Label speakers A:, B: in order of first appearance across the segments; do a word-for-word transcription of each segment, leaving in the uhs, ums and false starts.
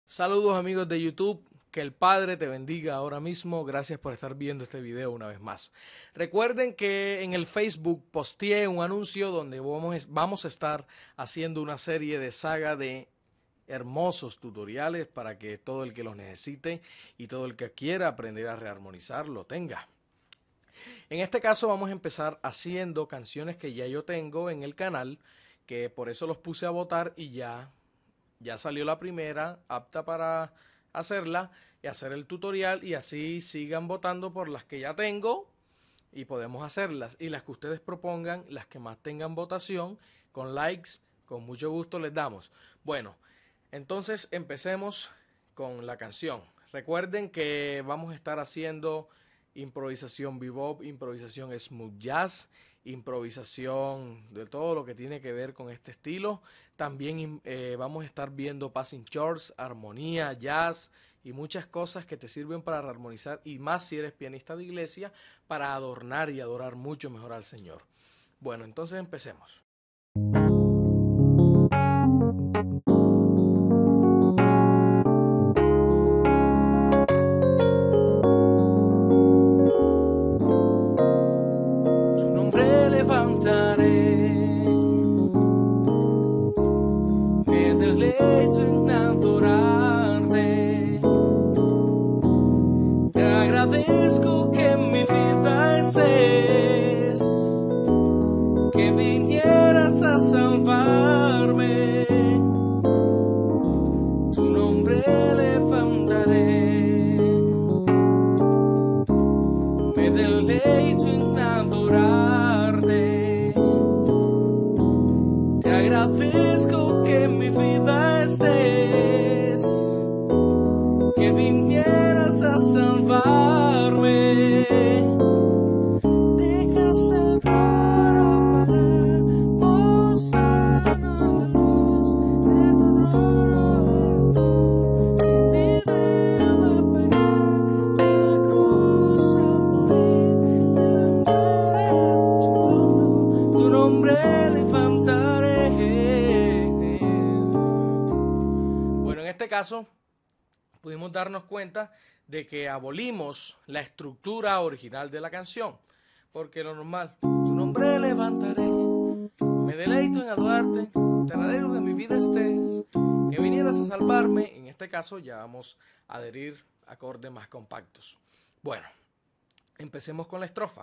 A: Saludos amigos de YouTube, que el Padre te bendiga ahora mismo, gracias por estar viendo este video una vez más. Recuerden que en el Facebook posteé un anuncio donde vamos, vamos a estar haciendo una serie de saga de hermosos tutoriales para que todo el que los necesite y todo el que quiera aprender a rearmonizar lo tenga. En este caso vamos a empezar haciendo canciones que ya yo tengo en el canal, que por eso los puse a votar y ya... Ya salió la primera, apta para hacerla y hacer el tutorial, y así sigan votando por las que ya tengo y podemos hacerlas. Y las que ustedes propongan, las que más tengan votación, con likes, con mucho gusto les damos. Bueno, entonces empecemos con la canción. Recuerden que vamos a estar haciendo improvisación bebop, improvisación smooth jazz, improvisación de todo lo que tiene que ver con este estilo. También eh, vamos a estar viendo passing chords, armonía, jazz y muchas cosas que te sirven para armonizar, y más si eres pianista de iglesia, para adornar y adorar mucho mejor al Señor. Bueno, entonces empecemos. Me deleito en adorarte, te agradezco que en mi vida estés, que vinieras a salvarme, tu nombre levantaré, me deleito en adorarte, te agradezco que en mi vida estés, que vinieras a salvarme. Deja salvar para posar la luz de tu trono, mi vida pagar de la cruz al morir delante de tu trono, tu nombre levantaré. Bueno, en este caso pudimos darnos cuenta de que abolimos la estructura original de la canción, porque lo normal, tu nombre levantaré, me deleito en adorarte, te agradezco que en mi vida estés, que vinieras a salvarme. En este caso ya vamos a adherir acordes más compactos. Bueno, empecemos con la estrofa.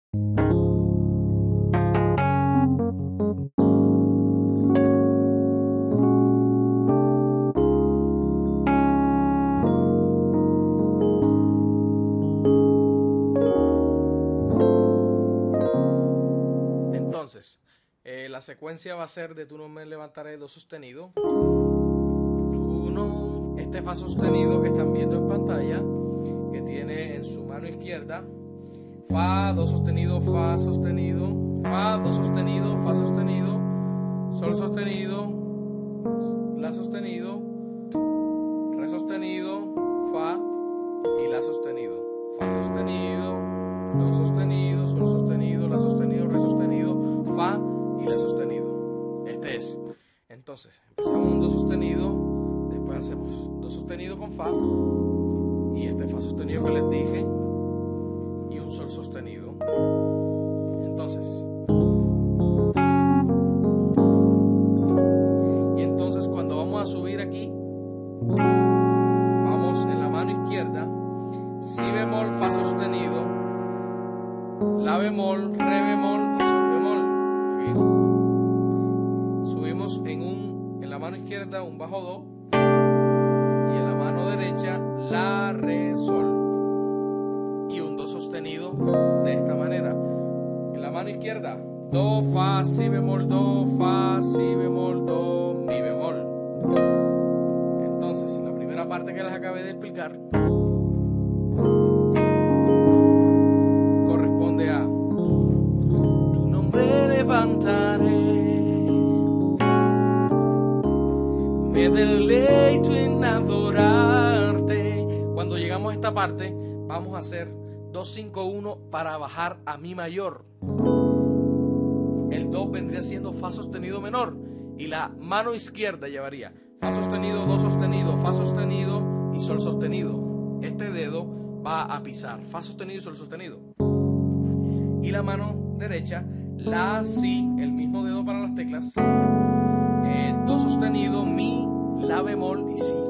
A: Entonces, eh, la secuencia va a ser de tu no me levantaré, do sostenido, tu no, este fa sostenido que están viendo en pantalla, que tiene en su mano izquierda fa, do sostenido, fa sostenido, fa, do sostenido, fa sostenido, sol sostenido, la sostenido, re sostenido, fa y la sostenido, fa sostenido, do sostenido, sol sostenido, la sostenido, re sostenido, fa y la sostenido. Este es. Entonces, empezamos un do sostenido, después hacemos do sostenido con fa y este fa sostenido que les dije y un sol sostenido. Entonces, y entonces cuando vamos a subir aquí, vamos en la mano izquierda, si bemol, fa sostenido, la bemol, re bemol y sol bemol. ¿Okay? Subimos en un en la mano izquierda un bajo do y en la mano derecha la, re, sol y un do sostenido de esta manera. En la mano izquierda do, fa, si bemol, do, fa, si bemol, do, mi bemol. Entonces, la primera parte que les acabé de explicar levantaré, me deleito en adorarte. Cuando llegamos a esta parte vamos a hacer dos cinco uno para bajar a mi mayor. El do vendría siendo fa sostenido menor Y la mano izquierda llevaría fa sostenido, do sostenido, fa sostenido y sol sostenido. Este dedo va a pisar fa sostenido y sol sostenido. Y la mano derecha, la, si, el mismo dedo para las teclas, eh, do sostenido, mi, la bemol y si.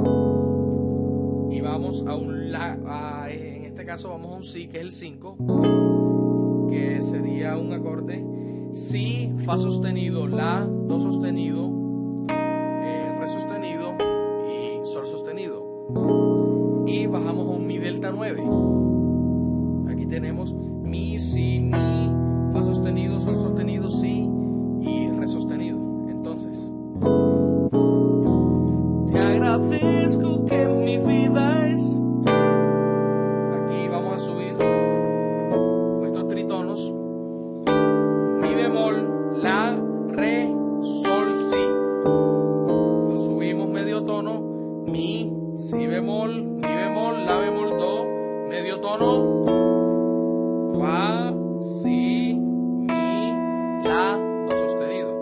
A: Y vamos a un la, a, en este caso vamos a un si, que es el cinco, que sería un acorde si, fa sostenido, la, do sostenido, eh, re sostenido y sol sostenido. Y bajamos a un mi delta nueve. Aquí tenemos mi, si, mi, fa sostenido, sol sostenido, si y re sostenido. Entonces, te agradezco que mi vida es. Aquí vamos a subir estos tritonos: mi bemol, la, re, sol, si. Lo subimos medio tono: mi, si bemol, mi bemol, la bemol, do, medio tono, fa, si, mi, la, do sostenido.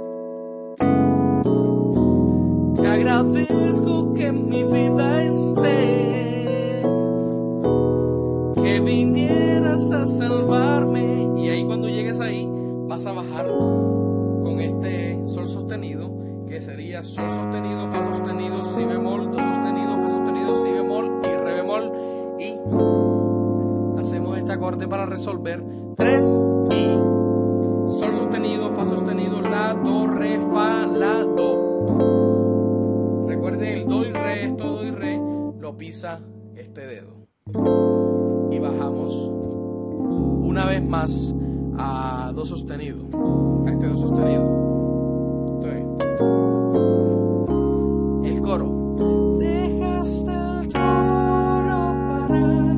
A: Te agradezco que en mi vida estés, que vinieras a salvarme. Y ahí, cuando llegues ahí, vas a bajar con este sol sostenido, que sería sol sostenido, fa sostenido, si bemol, do sostenido, fa sostenido, si bemol y re bemol. Y hacemos este acorde para resolver: tres y sol sostenido, fa sostenido, la, do, re, fa, la, do. Recuerden, el do y re, esto do y re, lo pisa este dedo. Y bajamos una vez más a do sostenido, a este do sostenido. Entonces, el coro: dejaste el trono para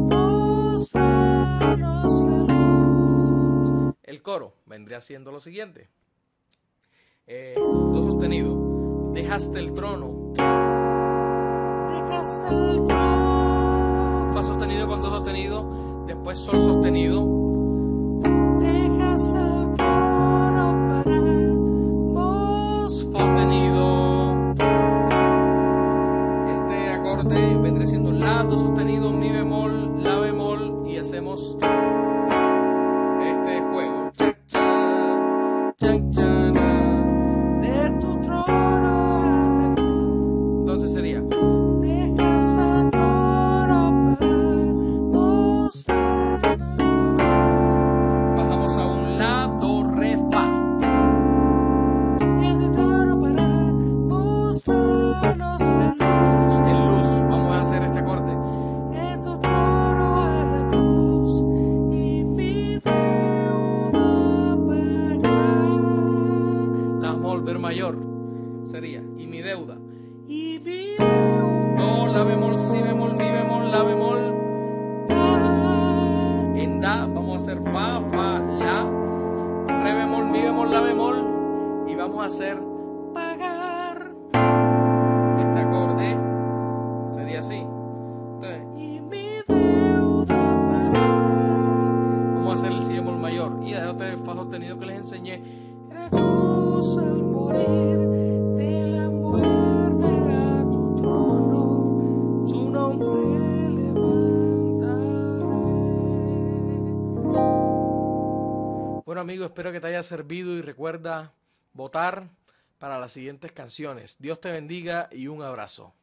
A: mostrarnos la luz. El coro vendría siendo lo siguiente: eh, do sostenido, dejaste el trono, dejaste el trono, fa sostenido con do sostenido, después sol sostenido, dejaste el trono para vos, fa sostenido. Este acorde vendría siendo la, do sostenido, mi bemol, la bemol, y hacemos este juego: cha, cha, cha, cha, de tu trono. Entonces sería: dejaste el trono para mostrarnos. Bajamos a un la, do, re, fa. Dejaste el trono para mostrarnos la luz. En luz vamos a hacer este acorde: en tu trono a la cruz y mi deuda pagar. La vamos a volver mayor. Sería: y mi deuda, y mi deuda, do, la bemol, si bemol, mi bemol, la bemol, da. En da vamos a hacer fa, fa, la, re bemol, mi bemol, la bemol, y vamos a hacer pagar. Este acorde sería así. Entonces, y mi deuda pagar. Vamos a hacer el si bemol mayor y de este fa sostenido que les enseñé: la cruz al morir, de la muerte a tu trono, tu nombre levantaré. Bueno, amigo, espero que te haya servido y recuerda votar para las siguientes canciones. Dios te bendiga y un abrazo.